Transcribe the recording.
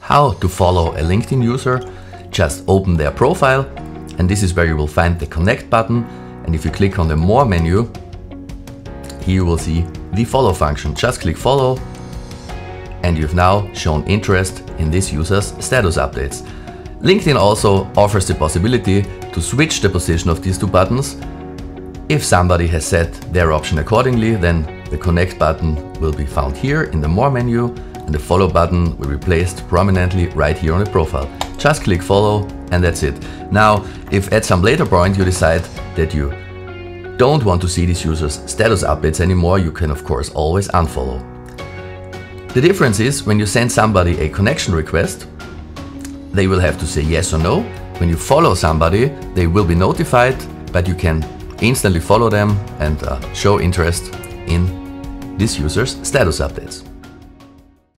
how to follow a LinkedIn user. Just open their profile, and this is where you will find the connect button. And if you click on the more menu, here you will see the follow function. Just click follow, and you've now shown interest in this user's status updates. LinkedIn also offers the possibility to switch the position of these two buttons. If somebody has set their option accordingly, then the connect button will be found here in the more menu, and the follow button will be placed prominently right here on the profile. Just click follow, and that's it. Now, if at some later point you decide that you don't want to see this user's status updates anymore, you can of course always unfollow. The difference is when you send somebody a connection request, they will have to say yes or no. When you follow somebody, they will be notified, but you can instantly follow them and show interest in this user's status updates.